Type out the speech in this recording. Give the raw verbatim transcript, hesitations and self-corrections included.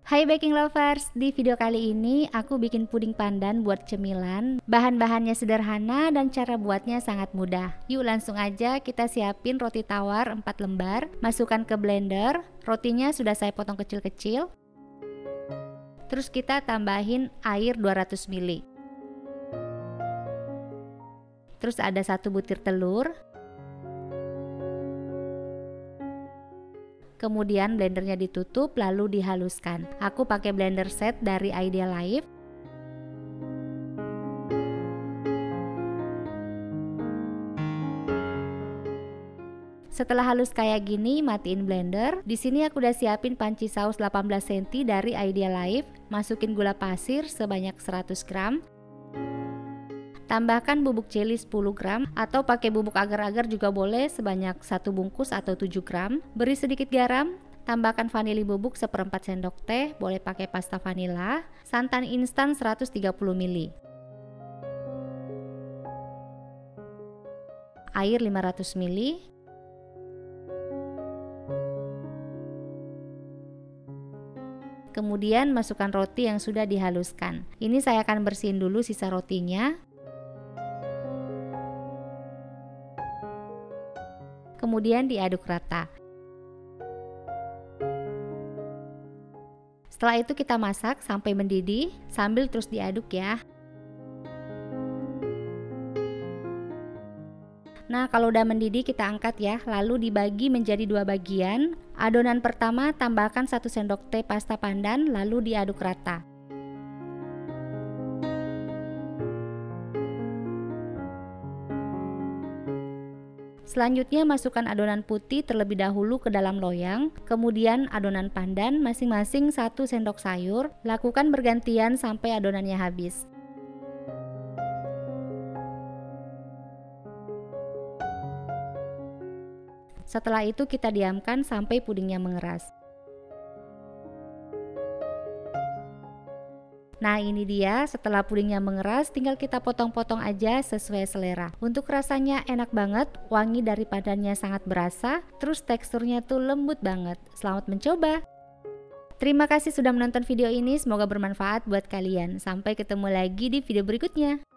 Hai baking lovers, di video kali ini aku bikin puding pandan buat cemilan. Bahan-bahannya sederhana dan cara buatnya sangat mudah. Yuk langsung aja kita siapin roti tawar empat lembar, masukkan ke blender. Rotinya sudah saya potong kecil-kecil. Terus kita tambahin air dua ratus mililiter. Terus ada satu butir telur. Kemudian blendernya ditutup lalu dihaluskan. Aku pakai blender set dari Idealife. Setelah halus kayak gini, matiin blender. Di sini aku udah siapin panci saus delapan belas sentimeter dari Idealife. Masukin gula pasir sebanyak seratus gram. Tambahkan bubuk jeli sepuluh gram atau pakai bubuk agar-agar juga boleh sebanyak satu bungkus atau tujuh gram. Beri sedikit garam, tambahkan vanili bubuk seperempat sendok teh, boleh pakai pasta vanila, santan instan seratus tiga puluh mililiter. Air lima ratus mililiter. Kemudian masukkan roti yang sudah dihaluskan. Ini saya akan bersihin dulu sisa rotinya. Kemudian diaduk rata. Setelah itu kita masak sampai mendidih sambil terus diaduk ya. Nah, kalau udah mendidih kita angkat ya, lalu dibagi menjadi dua bagian. Adonan pertama tambahkan satu sendok teh pasta pandan lalu diaduk rata. Selanjutnya masukkan adonan putih terlebih dahulu ke dalam loyang, kemudian adonan pandan masing-masing satu sendok sayur, lakukan bergantian sampai adonannya habis. Setelah itu kita diamkan sampai pudingnya mengeras. Nah ini dia, setelah pudingnya mengeras tinggal kita potong-potong aja sesuai selera. Untuk rasanya enak banget, wangi dari pandannya sangat berasa, terus teksturnya tuh lembut banget. Selamat mencoba! Terima kasih sudah menonton video ini, semoga bermanfaat buat kalian. Sampai ketemu lagi di video berikutnya.